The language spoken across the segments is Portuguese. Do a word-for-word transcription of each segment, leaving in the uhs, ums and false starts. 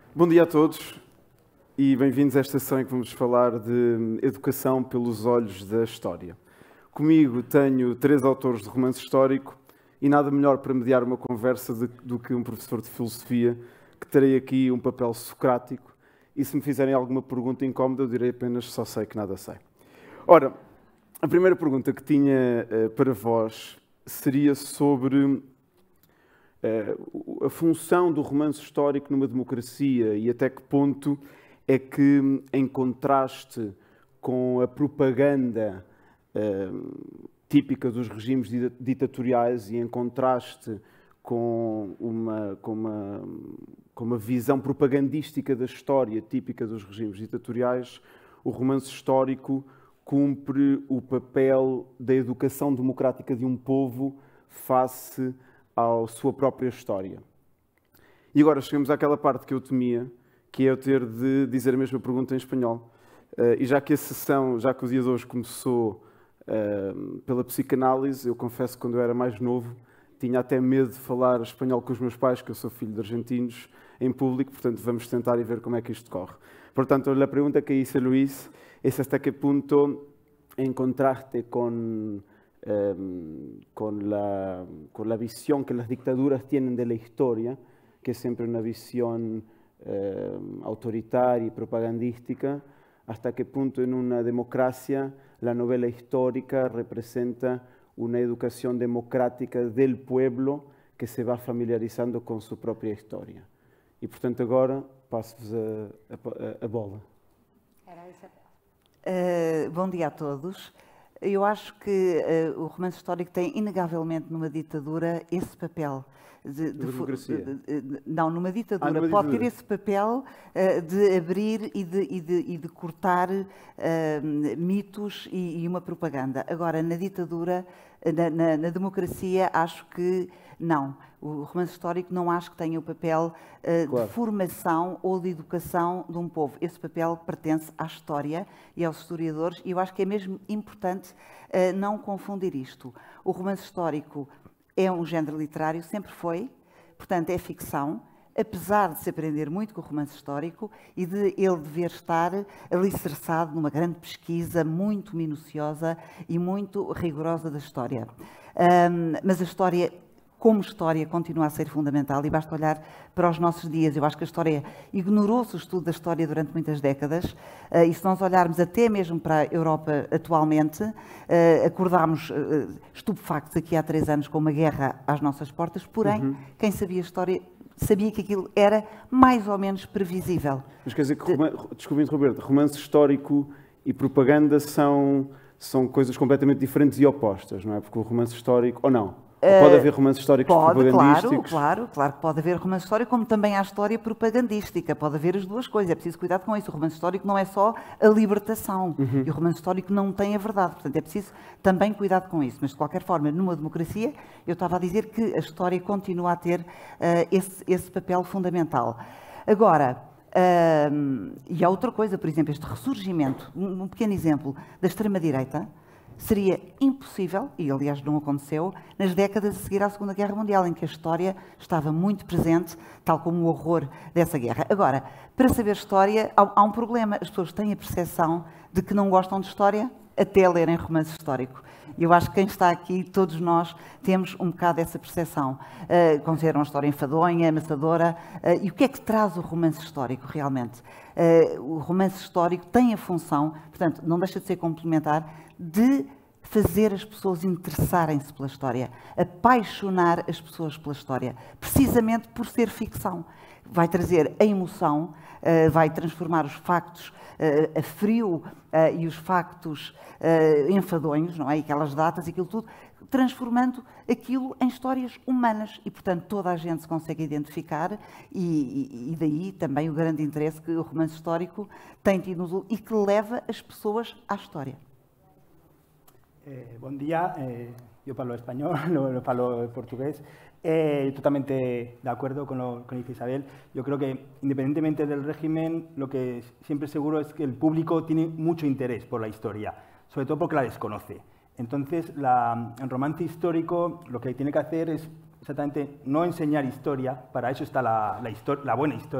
Bom dia a todos e bem-vindos a esta sessão em que vamos falar de educação pelos olhos da história. Comigo tenho três autores de romance histórico e nada melhor para mediar uma conversa de, do que um professor de filosofia, que terei aqui um papel socrático e se me fizerem alguma pergunta incómoda eu direi apenas só sei que nada sei. Ora, a primeira pergunta que tinha uh, para vós seria sobre Uh, a função do romance histórico numa democracia e até que ponto é que, em contraste com a propaganda uh, típica dos regimes ditatoriais e em contraste com uma, com, uma, com uma visão propagandística da história típica dos regimes ditatoriais, o romance histórico cumpre o papel da educação democrática de um povo face à sua própria história. E agora chegamos àquela parte que eu temia, que é eu ter de dizer a mesma pergunta em espanhol. Uh, e já que a sessão, já que o dia de hoje começou uh, pela psicanálise, eu confesso que quando eu era mais novo tinha até medo de falar espanhol com os meus pais, que eu sou filho de argentinos, em público, portanto vamos tentar e ver como é que isto corre. Portanto, a pergunta que hice Luis es hasta qué punto en contraste con Eh, con, la, con la visión que las dictaduras tienen de la historia, que es siempre una visión eh, autoritaria y propagandística, hasta qué punto en una democracia la novela histórica representa una educación democrática del pueblo que se va familiarizando con su propia historia. E, portanto, agora passo-vos a, a, a bola. Uh, bom dia a todos. Eu acho que uh, o romance histórico tem, inegavelmente, numa ditadura, esse papel. De, de, democracia? De, de, de, não, numa ditadura. Ah, numa pode ditadura. ter esse papel uh, de abrir e de, e de, e de cortar uh, mitos e, e uma propaganda. Agora, na ditadura, na, na, na democracia, acho que não. O romance histórico não acho que tenha o papel uh, claro. de formação ou de educação de um povo. Esse papel pertence à história e aos historiadores e eu acho que é mesmo importante uh, não confundir isto. O romance histórico é um género literário, sempre foi, portanto é ficção, apesar de se aprender muito com o romance histórico e de ele dever estar alicerçado numa grande pesquisa muito minuciosa e muito rigorosa da história. Um, mas a história, como história, continua a ser fundamental e basta olhar para os nossos dias. Eu acho que a história ignorou-se o estudo da história durante muitas décadas uh, e se nós olharmos até mesmo para a Europa atualmente, uh, acordámos uh, estupefactos aqui há três anos com uma guerra às nossas portas, porém, uhum. quem sabia a história sabia que aquilo era mais ou menos previsível. Mas quer dizer que, de... desculpe interromper, romance histórico e propaganda são, são coisas completamente diferentes e opostas, não é? Porque o romance histórico, ou não? Ou pode haver romances históricos pode, propagandísticos? Claro, claro, claro que pode haver romance histórico, como também há história propagandística. Pode haver as duas coisas. É preciso cuidar com isso. O romance histórico não é só a libertação. Uhum. E o romance histórico não tem a verdade. Portanto, é preciso também cuidar com isso. Mas, de qualquer forma, numa democracia, eu estava a dizer que a história continua a ter uh, esse, esse papel fundamental. Agora, uh, e há outra coisa, por exemplo, este ressurgimento, um, um pequeno exemplo, da extrema-direita, seria impossível, e aliás não aconteceu, nas décadas a seguir à Segunda Guerra Mundial, em que a história estava muito presente, tal como o horror dessa guerra. Agora, para saber história, há, há um problema. As pessoas têm a percepção de que não gostam de história até lerem romance histórico. E eu acho que quem está aqui, todos nós, temos um bocado dessa percepção. Uh, consideram uma história enfadonha, amassadora. Uh, e o que é que traz o romance histórico, realmente? Uh, o romance histórico tem a função, portanto, não deixa de ser complementar, de fazer as pessoas interessarem-se pela história, apaixonar as pessoas pela história, precisamente por ser ficção. Vai trazer a emoção, uh, vai transformar os factos uh, a frio uh, e os factos uh, enfadonhos, não é? E aquelas datas e aquilo tudo, transformando aquilo em histórias humanas e, portanto, toda a gente se consegue identificar e, e, e daí também o grande interesse que o romance histórico tem tido e que leva as pessoas à história. Eh, buen día, eh, yo hablo español, no, no hablo portugués. Eh, totalmente de acuerdo con lo que dice Isabel. Yo creo que, independientemente del régimen, lo que siempre es seguro es que el público tiene mucho interés por la historia, sobre todo porque la desconoce. Entonces, la, el romance histórico lo que tiene que hacer es exactamente no enseñar historia, para eso está la, la, la buena historia,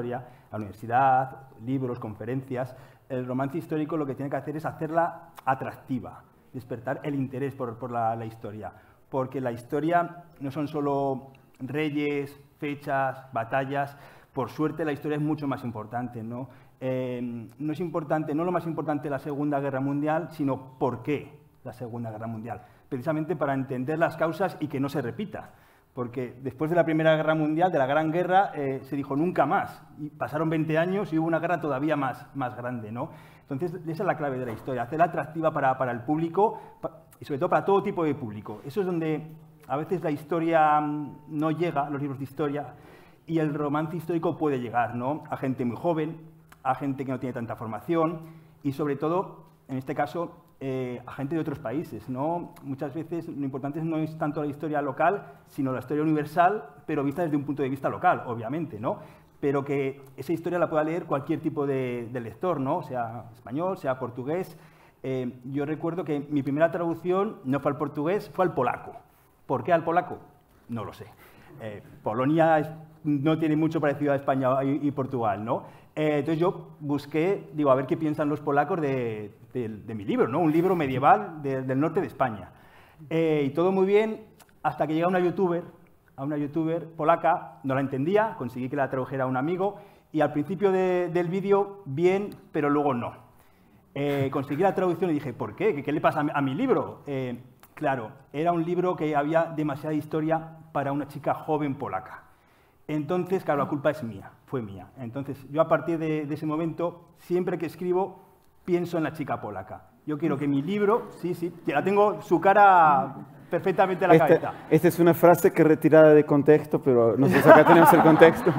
la universidad, libros, conferencias. El romance histórico lo que tiene que hacer es hacerla atractiva, despertar el interés por, por la, la historia, porque la historia no son solo reyes, fechas, batallas. Por suerte la historia es mucho más importante, ¿no? Eh, no es importante, no lo más importante la Segunda Guerra Mundial, sino por qué la Segunda Guerra Mundial, precisamente para entender las causas y que no se repita. Porque después de la Primera Guerra Mundial, de la Gran Guerra, eh, se dijo nunca más. Y pasaron veinte años y hubo una guerra todavía más, más grande, ¿no? Entonces, esa es la clave de la historia, hacerla atractiva para, para el público y sobre todo para todo tipo de público. Eso es donde a veces la historia no llega, a los libros de historia, y el romance histórico puede llegar, ¿no? A gente muy joven, a gente que no tiene tanta formación y, sobre todo, en este caso, Eh, a gente de otros países, ¿no? Muchas veces lo importante no es tanto la historia local, sino la historia universal, pero vista desde un punto de vista local, obviamente, ¿no? Pero que esa historia la pueda leer cualquier tipo de, de lector, ¿no? Sea español, sea portugués. Eh, yo recuerdo que mi primera traducción no fue al portugués, fue al polaco. ¿Por qué al polaco? No lo sé. Eh, Polonia es, no tiene mucho parecido a España y, y Portugal, ¿no? Eh, entonces yo busqué, digo, a ver qué piensan los polacos de, de, de mi libro, ¿no? Un libro medieval de, del norte de España. Eh, y todo muy bien hasta que llega una youtuber, a una youtuber polaca, no la entendía, conseguí que la tradujera a un amigo y al principio de, del vídeo bien, pero luego no. Eh, conseguí la traducción y dije, ¿por qué? ¿Qué, qué le pasa a mi, a mi libro? Eh, claro, era un libro que había demasiada historia para una chica joven polaca. Entonces, claro, la culpa es mía, fue mía. Entonces, yo a partir de, de ese momento, siempre que escribo, pienso en la chica polaca. Yo quiero que mi libro, sí, sí, la tengo su cara perfectamente en la esta, cabeza. Esta es una frase que retirada de contexto, pero nosotros acá tenemos el contexto.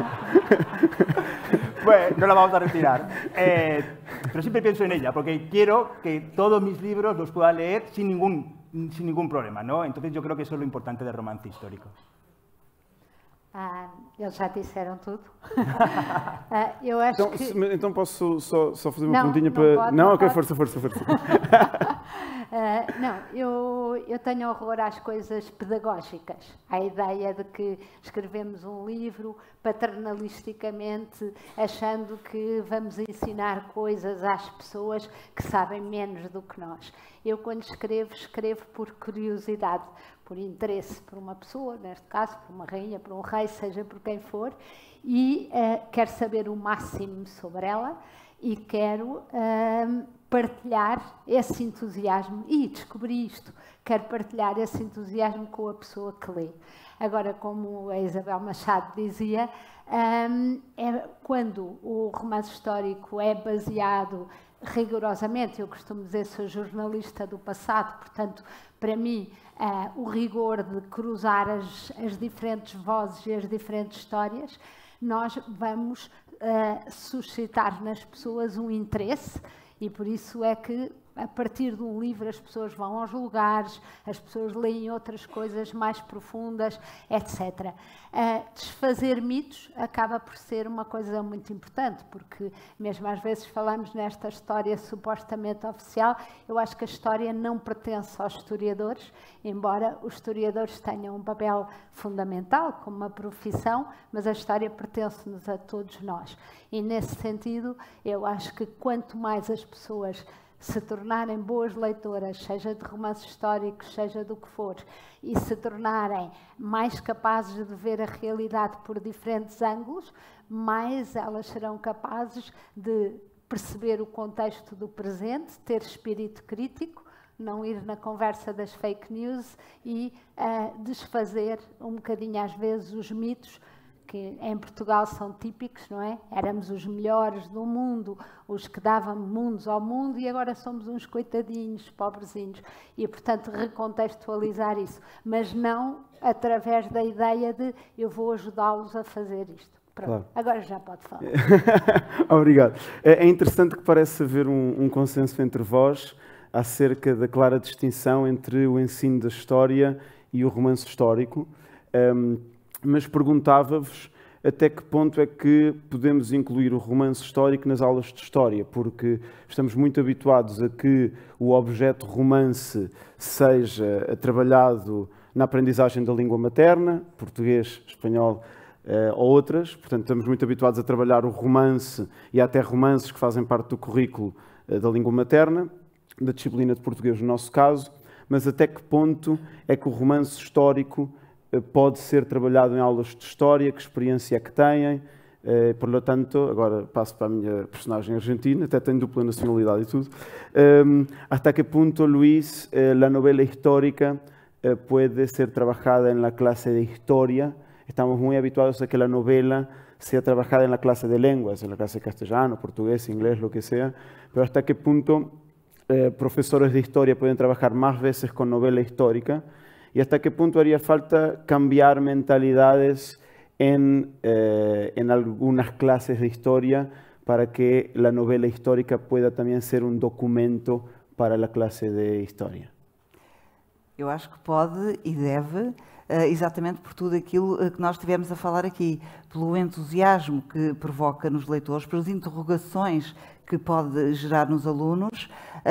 Bueno, no la vamos a retirar. Eh, pero siempre pienso en ella, porque quiero que todos mis libros los pueda leer sin ningún, sin ningún problema, ¿no? Entonces, yo creo que eso es lo importante del romance histórico. Ah, eles já disseram tudo. ah, eu acho Então, que... se, então posso só, só fazer uma não, perguntinha não para... pode, não, não ok, pode. força, força, força. uh, não, eu, eu tenho horror às coisas pedagógicas. À ideia de que escrevemos um livro paternalisticamente, achando que vamos ensinar coisas às pessoas que sabem menos do que nós. Eu, quando escrevo, escrevo por curiosidade, por interesse por uma pessoa, neste caso, por uma rainha, por um rei, seja por quem for, e uh, quero saber o máximo sobre ela e quero uh, partilhar esse entusiasmo. E descobri isto, quero partilhar esse entusiasmo com a pessoa que lê. Agora, como a Isabel Machado dizia, um, é quando o romance histórico é baseado rigorosamente, eu costumo dizer, sou jornalista do passado, portanto, para mim, uh, o rigor de cruzar as, as diferentes vozes e as diferentes histórias, nós vamos uh, suscitar nas pessoas um interesse e por isso é que, a partir de um livro, as pessoas vão aos lugares, as pessoas leem outras coisas mais profundas, etcétera. Uh, desfazer mitos acaba por ser uma coisa muito importante, porque mesmo às vezes falamos nesta história supostamente oficial, eu acho que a história não pertence aos historiadores, embora os historiadores tenham um papel fundamental como uma profissão, mas a história pertence-nos a todos nós. E nesse sentido, eu acho que quanto mais as pessoas se tornarem boas leitoras, seja de romances históricos, seja do que for, e se tornarem mais capazes de ver a realidade por diferentes ângulos, mais elas serão capazes de perceber o contexto do presente, ter espírito crítico, não ir na conversa das fake news e uh, desfazer um bocadinho às vezes os mitos que em Portugal são típicos, não é? Éramos os melhores do mundo, os que davam mundos ao mundo e agora somos uns coitadinhos, pobrezinhos. E, portanto, recontextualizar isso. Mas não através da ideia de eu vou ajudá-los a fazer isto. Pronto, claro. Agora já pode falar. Obrigado. É interessante que parece haver um, um consenso entre vós acerca da clara distinção entre o ensino da história e o romance histórico. Um, mas perguntava-vos até que ponto é que podemos incluir o romance histórico nas aulas de história, porque estamos muito habituados a que o objeto romance seja trabalhado na aprendizagem da língua materna, português, espanhol, uh, ou outras. Portanto, estamos muito habituados a trabalhar o romance e até romances que fazem parte do currículo uh, da língua materna, da disciplina de português no nosso caso, mas até que ponto é que o romance histórico uh, pode ser trabalhado em aulas de história, que experiência é que têm? Eh, por lo tanto, agora passo para a minha personagem argentina, até tem dupla nacionalidade e tudo. Um, ¿Hasta qué punto, Luis, eh, la novela histórica eh, puede ser trabajada en la clase de historia? Estamos muy habituados a que la novela sea trabajada en la clase de lenguas, en la clase de castellano, portugués, inglés, lo que sea, pero ¿hasta qué punto eh, profesores de historia pueden trabajar más veces con novela histórica? ¿Y hasta qué punto haría falta cambiar mentalidades En, eh, en algunas clases de historia para que la novela histórica pueda también ser um documento para a classe de história? Eu acho que pode e deve, exatamente por tudo aquilo que nós tivemos a falar aqui, pelo entusiasmo que provoca nos leitores, pelas interrogações que pode gerar nos alunos,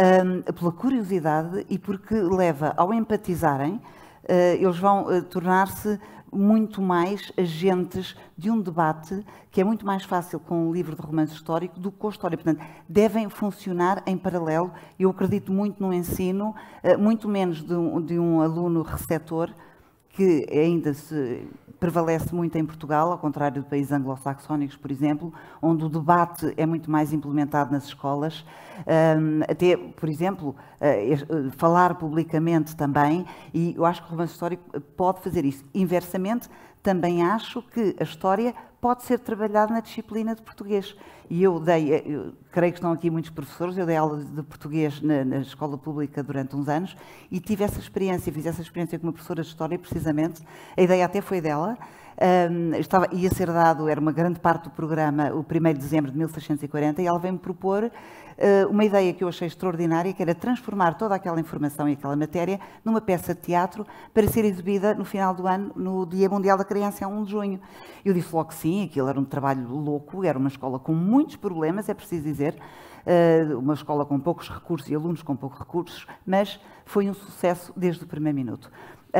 pela curiosidade e porque leva ao empatizarem, eles vão tornar-se muito mais agentes de um debate que é muito mais fácil com um livro de romance histórico do que com a história. Portanto, devem funcionar em paralelo. Eu acredito muito no ensino, muito menos de um, de um aluno receptor, que ainda se prevalece muito em Portugal, ao contrário de países anglo-saxónicos, por exemplo, onde o debate é muito mais implementado nas escolas. Um, até, por exemplo, uh, falar publicamente também, e eu acho que o romance histórico pode fazer isso. Inversamente, também acho que a história pode ser trabalhada na disciplina de português. E eu dei, eu creio que estão aqui muitos professores, eu dei aula de português na, na escola pública durante uns anos e tive essa experiência, fiz essa experiência com uma professora de história, precisamente. A ideia até foi dela. Um, estava, ia ser dado, era uma grande parte do programa, o primeiro de dezembro de mil seiscentos e quarenta, e ela veio-me propor uh, uma ideia que eu achei extraordinária, que era transformar toda aquela informação e aquela matéria numa peça de teatro para ser exibida no final do ano, no Dia Mundial da Criança, a um de junho. Eu disse logo que sim, aquilo era um trabalho louco, era uma escola com muitos problemas, é preciso dizer, uh, uma escola com poucos recursos e alunos com poucos recursos, mas foi um sucesso desde o primeiro minuto.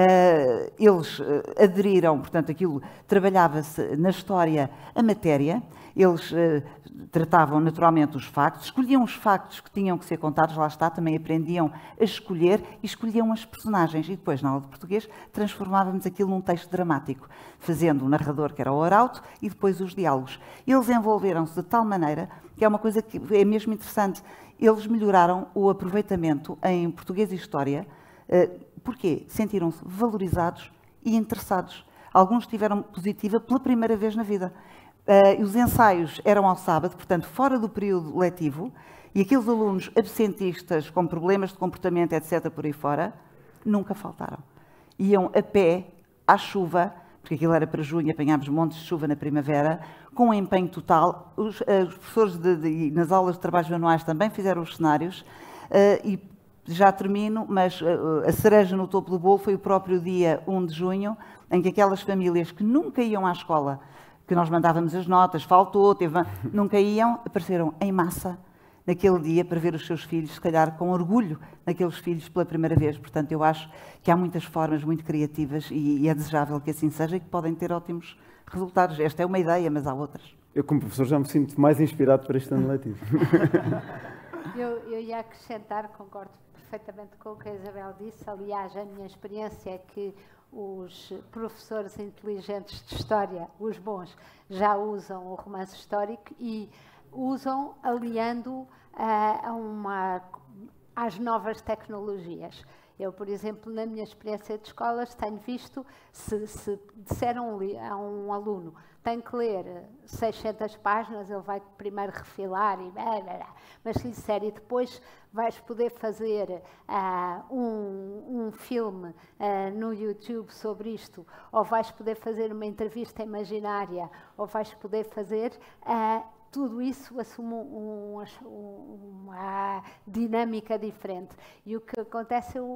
Uh, eles uh, aderiram, portanto, aquilo trabalhava-se na história a matéria, eles uh, tratavam naturalmente os factos, escolhiam os factos que tinham que ser contados, lá está, também aprendiam a escolher e escolhiam as personagens. E depois, na aula de português, transformávamos aquilo num texto dramático, fazendo o narrador, que era o arauto, e depois os diálogos. Eles envolveram-se de tal maneira que é uma coisa que é mesmo interessante. Eles melhoraram o aproveitamento em português e história. Uh, Porquê? Sentiram-se valorizados e interessados. Alguns tiveram positiva pela primeira vez na vida. Uh, os ensaios eram ao sábado, portanto, fora do período letivo, e aqueles alunos absentistas com problemas de comportamento, etcétera, por aí fora, nunca faltaram. Iam a pé, à chuva, porque aquilo era para junho, apanhámos montes de chuva na primavera, com um empenho total. Os, uh, os professores de, de, nas aulas de trabalhos manuais também fizeram os cenários, uh, e já termino, mas a cereja no topo do bolo foi o próprio dia um de junho, em que aquelas famílias que nunca iam à escola, que nós mandávamos as notas, faltou, teve, nunca iam, apareceram em massa naquele dia para ver os seus filhos, se calhar com orgulho naqueles filhos pela primeira vez. Portanto, eu acho que há muitas formas muito criativas e, e é desejável que assim seja e que podem ter ótimos resultados. Esta é uma ideia, mas há outras. Eu, como professor, já me sinto mais inspirado para este ano letivo. Eu, eu ia acrescentar, concordo perfeitamente com o que a Isabel disse. Aliás, a minha experiência é que os professores inteligentes de história, os bons, já usam o romance histórico e usam aliando uh, a uma, às novas tecnologias. Eu, por exemplo, na minha experiência de escolas, tenho visto, se, se disseram a um aluno tem que ler seiscentas páginas, ele vai primeiro refilar e blá, blá, blá. Mas se lhe disser, e depois vais poder fazer uh, um, um filme uh, no YouTube sobre isto, ou vais poder fazer uma entrevista imaginária, ou vais poder fazer... Uh, tudo isso assume um, um, uma dinâmica diferente. E o que acontece, eu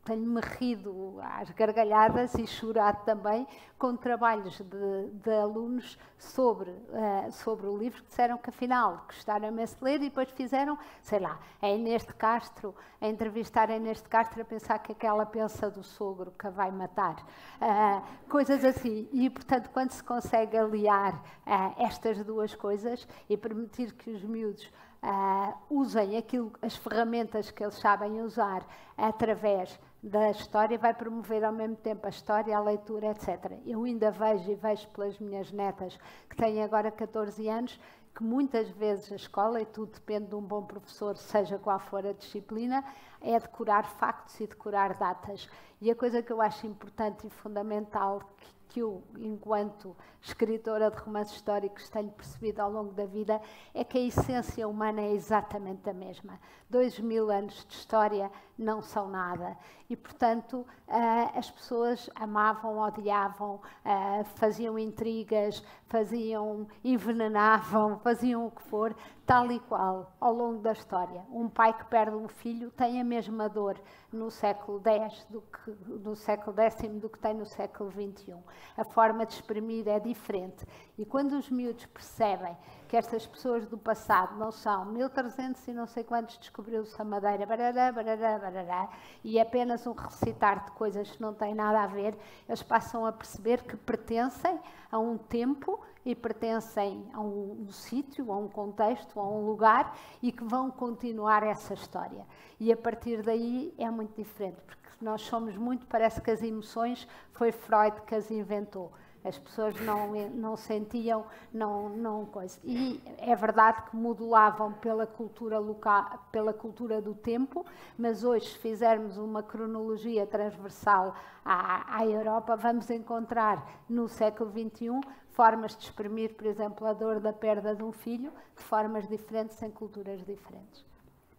tenho-me rido às gargalhadas e chorado também com trabalhos de, de alunos sobre, uh, sobre o livro que disseram que afinal gostaram imenso de ler e depois fizeram, sei lá, a Inês de Castro, a entrevistar a Inês de Castro a pensar que aquela pensa do sogro que a vai matar. Uh, coisas assim. E, portanto, quando se consegue aliar uh, estas duas coisas e permitir que os miúdos Uh, usem aquilo, as ferramentas que eles sabem usar através da história, vai promover ao mesmo tempo a história, a leitura, etcétera. Eu ainda vejo e vejo pelas minhas netas, que têm agora catorze anos, que muitas vezes a escola, e tudo depende de um bom professor, seja qual for a disciplina, é decorar factos e decorar datas. E a coisa que eu acho importante e fundamental, que que eu, enquanto escritora de romances históricos, tenho percebido ao longo da vida, é que a essência humana é exatamente a mesma. Dois mil anos de história não são nada. E, portanto, uh, as pessoas amavam, odiavam, uh, faziam intrigas, faziam, envenenavam, faziam o que for, tal e qual, ao longo da história. Um pai que perde um filho tem a mesma dor no século dez, do que, no século décimo, do que tem no século vinte e um. A forma de exprimir é diferente. E quando os miúdos percebem que estas pessoas do passado não são mil e trezentos e não sei quantos descobriu-se a Madeira, barará, barará, barará, e é apenas um recitar de coisas que não têm nada a ver, eles passam a perceber que pertencem a um tempo e pertencem a um, um sítio, a um contexto, a um lugar, e que vão continuar essa história. E a partir daí é muito diferente, porque nós somos muito, parece que as emoções foi Freud que as inventou. As pessoas não, não sentiam, não, não coisa. E é verdade que modulavam pela cultura local, pela cultura do tempo, mas hoje, se fizermos uma cronologia transversal à, à Europa, vamos encontrar no século vinte e um formas de exprimir, por exemplo, a dor da perda de um filho, de formas diferentes, em culturas diferentes.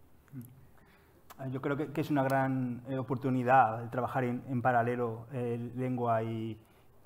Yo creo que, que es una gran eh, oportunidad el trabajar en, en paralelo eh, lengua y,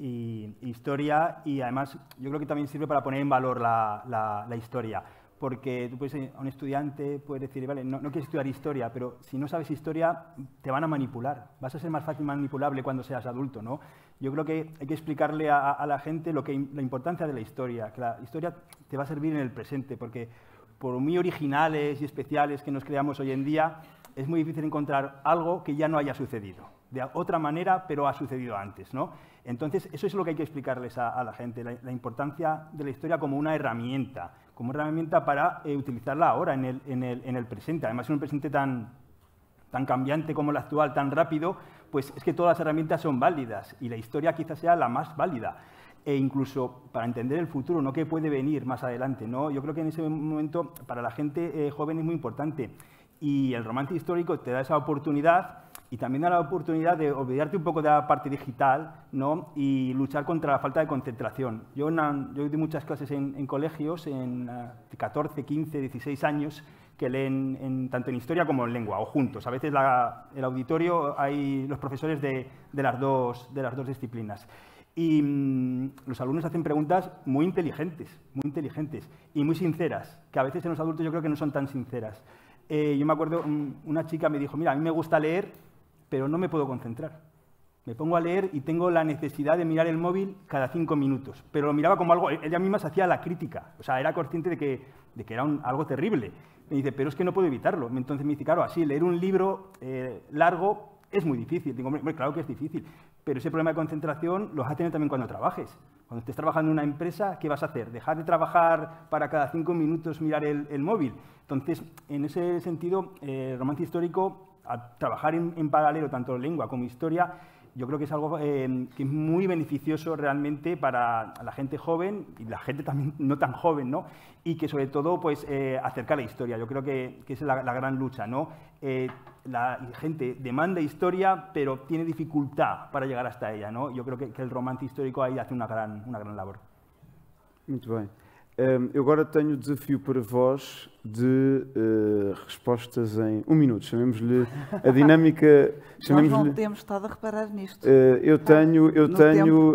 y historia, y además yo creo que también sirve para poner en valor la, la, la historia, porque tú puedes, a un estudiante puedes decir, vale, no, no quieres estudiar historia, pero si no sabes historia te van a manipular, vas a ser más fácil manipulable cuando seas adulto, ¿no? Yo creo que hay que explicarle a, a la gente lo que, la importancia de la historia, que la historia te va a servir en el presente, porque por muy originales y especiales que nos creamos hoy en día, es muy difícil encontrar algo que ya no haya sucedido, de otra manera, pero ha sucedido antes, ¿no? Entonces, eso es lo que hay que explicarles a, a la gente, la, la importancia de la historia como una herramienta, como una herramienta para eh, utilizarla ahora, en el, en, el, en el presente. Además, en un presente tan, tan cambiante como el actual, tan rápido, pues es que todas las herramientas son válidas y la historia quizás sea la más válida. E incluso para entender el futuro, no qué puede venir más adelante, ¿no? Yo creo que en ese momento, para la gente eh, joven es muy importante. Y el romance histórico te da esa oportunidad y también da la oportunidad de olvidarte un poco de la parte digital, ¿no? Y luchar contra la falta de concentración. Yo, una, yo doy muchas clases en, en colegios, en uh, catorce, quince, dieciséis años, que leen en, tanto en historia como en lengua, o juntos. A veces la, el auditorio hay los profesores de, de, las dos, de las dos disciplinas. Y mmm, los alumnos hacen preguntas muy inteligentes, muy inteligentes y muy sinceras, que a veces en los adultos yo creo que no son tan sinceras. Eh, yo me acuerdo, una chica me dijo, mira, a mí me gusta leer, pero no me puedo concentrar. Me pongo a leer y tengo la necesidad de mirar el móvil cada cinco minutos. Pero lo miraba como algo, ella misma se hacía la crítica, o sea, era consciente de que, de que era un, algo terrible. Me dice, pero es que no puedo evitarlo. Entonces me dice, claro, así, leer un libro eh, largo es muy difícil. Digo, hombre, claro que es difícil, pero ese problema de concentración lo vas a tener también cuando trabajes. Cuando estés trabajando en una empresa, ¿qué vas a hacer? ¿Dejar de trabajar para cada cinco minutos mirar el, el móvil? Entonces, en ese sentido, eh, el romance histórico, al trabajar en, en paralelo tanto lengua como historia, yo creo que es algo eh, que es muy beneficioso realmente para la gente joven y la gente también no tan joven, ¿no? Y que sobre todo pues, eh, acerca la historia. Yo creo que, que es la, la gran lucha, ¿no? Eh, la gente demanda historia, pero tiene dificultad para llegar hasta ella, ¿no? Yo creo que, que el romance histórico aí hace uma gran, uma gran labor. Muito bem. Um, eu agora tenho o desafio para vós de uh, respostas em um minuto. Chamemos-lhe a dinâmica... Nós não temos estado a reparar nisto. Uh, eu tenho, eu tenho uh,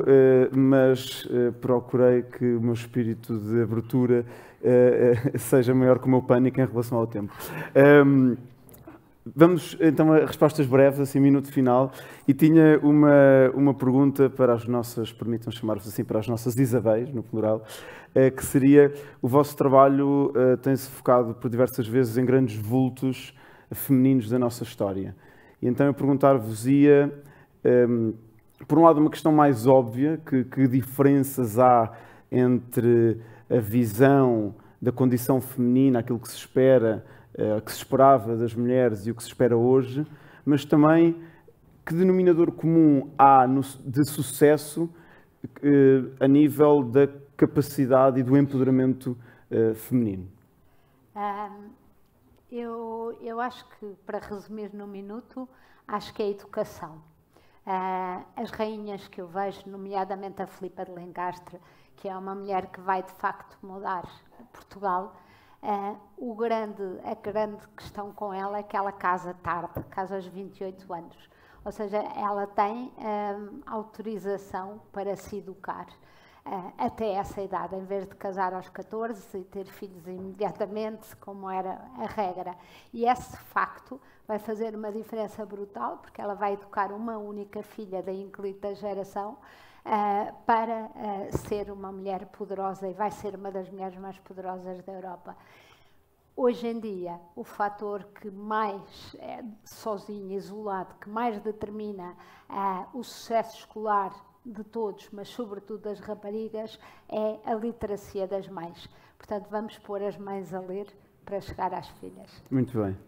mas uh, procurei que o meu espírito de abertura uh, uh, seja maior que o meu pânico em relação ao tempo. Um, vamos então a respostas breves, assim, minuto final. E tinha uma, uma pergunta para as nossas, permitam chamar-vos assim, para as nossas Isabéis, no plural, que seria: o vosso trabalho tem-se focado por diversas vezes em grandes vultos femininos da nossa história. E então eu perguntar-vos-ia, um, por um lado, uma questão mais óbvia, que, que diferenças há entre a visão da condição feminina, aquilo que se espera, uh, que se esperava das mulheres e o que se espera hoje, mas também que denominador comum há no, de sucesso uh, a nível da capacidade e do empoderamento uh, feminino? Um, eu, eu acho que, para resumir num minuto, acho que é a educação. Uh, as rainhas que eu vejo, nomeadamente a Filipa de Lencastre, que é uma mulher que vai de facto mudar Portugal, uh, o grande, a grande questão com ela é que ela casa tarde, casa aos vinte e oito anos. Ou seja, ela tem um, autorização para se educar uh, até essa idade, em vez de casar aos catorze e ter filhos imediatamente, como era a regra. E esse facto vai fazer uma diferença brutal, porque ela vai educar uma única filha da ínclita geração uh, para uh, ser uma mulher poderosa, e vai ser uma das mulheres mais poderosas da Europa. Hoje em dia, o fator que mais, é, sozinho, isolado, que mais determina uh, o sucesso escolar de todos, mas sobretudo das raparigas, é a literacia das mães. Portanto, vamos pôr as mães a ler para chegar às filhas. Muito bem.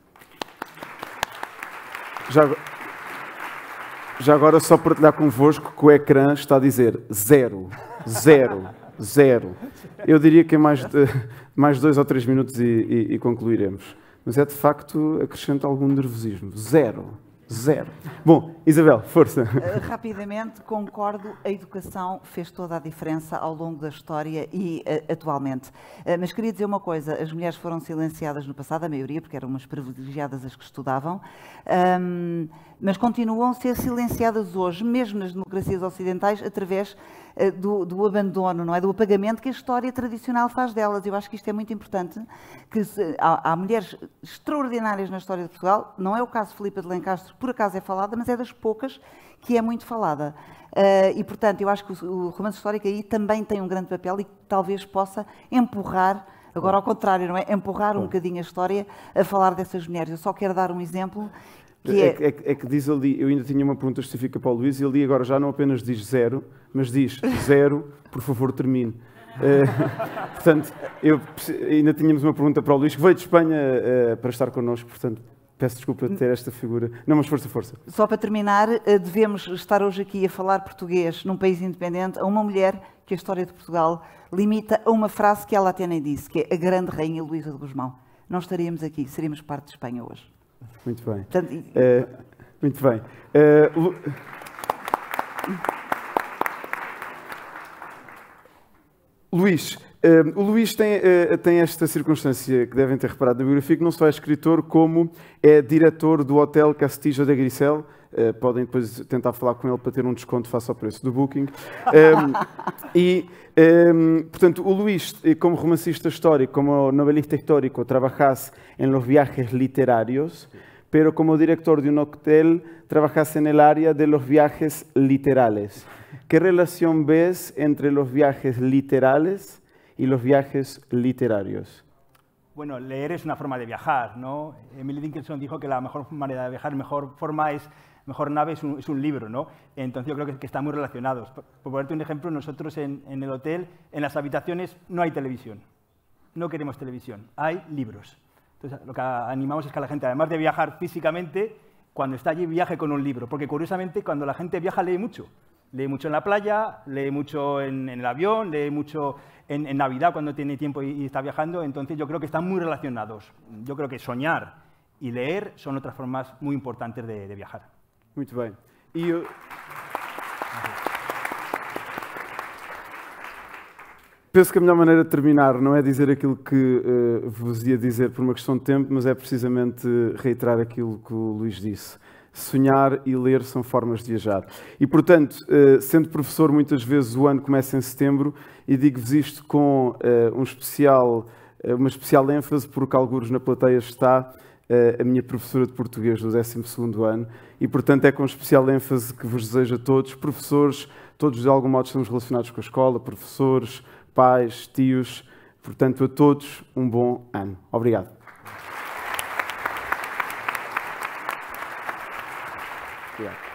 Já, já agora, só partilhar convosco que o ecrã está a dizer zero, zero, zero. Eu diria que é mais, de, mais dois ou três minutos e, e, e concluiremos. Mas é, de facto, acrescenta algum nervosismo. Zero. Zero. Bom, Isabel, força. Uh, rapidamente, concordo, a educação fez toda a diferença ao longo da história e uh, atualmente. Uh, mas queria dizer uma coisa: as mulheres foram silenciadas no passado, a maioria, porque eram umas privilegiadas as que estudavam, um, mas continuam a ser silenciadas hoje, mesmo nas democracias ocidentais, através uh, do, do abandono, não é? Do apagamento que a história tradicional faz delas. Eu acho que isto é muito importante, que se, há, há mulheres extraordinárias na história de Portugal, não é o caso de Filipa de Lencastre, por acaso é falada, mas é das poucas que é muito falada. Uh, e, portanto, eu acho que o, o romance histórico aí também tem um grande papel e que talvez possa empurrar, agora ao contrário, não é? Empurrar um bocadinho a história a falar dessas mulheres. Eu só quero dar um exemplo. Que é... É, é, é que diz ali, eu ainda tinha uma pergunta específica para o Luís, e ali agora já não apenas diz zero, mas diz zero, por favor, termine. Uh, portanto, eu, ainda tínhamos uma pergunta para o Luís, que veio de Espanha uh, para estar connosco, portanto, peço desculpa de ter esta figura. Não, mas força, força. Só para terminar, devemos estar hoje aqui a falar português num país independente a uma mulher que a história de Portugal limita a uma frase que ela até nem disse, que é a grande rainha Luísa de Gusmão. Não estaríamos aqui, seríamos parte de Espanha hoje. Muito bem. Portanto, uh, muito bem. Uh, Lu... Luís, uh, o Luís tem, uh, tem esta circunstância que devem ter reparado na biografia, que não só é escritor, como é diretor do Hotel Castillo de Grisel. Uh, podem depois tentar falar com ele para ter um desconto face ao preço do Booking. Um, e, um, portanto, o Luís, como romancista histórico, como novelista histórico, trabajas en los viajes literarios, pero como director de un hotel, trabajas en el área de los viajes literales. ¿Qué relación ves entre los viajes literales y los viajes literarios? Bueno, leer es una forma de viajar, ¿no? Emily Dickinson dijo que la mejor manera de viajar, mejor forma es, mejor nave es un, es un libro, ¿no? Entonces yo creo que, que están muy relacionados. Por, por ponerte un ejemplo, nosotros en, en el hotel, en las habitaciones, no hay televisión. No queremos televisión, hay libros. Entonces lo que animamos es que la gente, además de viajar físicamente, cuando está allí viaje con un libro, porque curiosamente cuando la gente viaja lee mucho. Lee mucho en la playa, lee mucho en, en el avión, lee mucho en, en Navidad cuando tiene tiempo y, y está viajando. Entonces yo creo que están muy relacionados. Yo creo que soñar y leer son otras formas muy importantes de, de viajar. Muito bem. E eu... Penso que a melhor maneira de terminar não é dizer aquilo que uh, vos ia dizer por uma questão de tempo, mas é precisamente reiterar aquilo que o Luís disse. Sonhar e ler são formas de viajar. E, portanto, uh, sendo professor, muitas vezes o ano começa em setembro, e digo-vos isto com uh, um especial, uh, uma especial ênfase, porque alguns na plateia está a minha professora de português do décimo segundo ano, e portanto é com especial ênfase que vos desejo a todos, professores, todos de algum modo estamos relacionados com a escola, professores, pais, tios, portanto a todos um bom ano. Obrigado. Obrigado.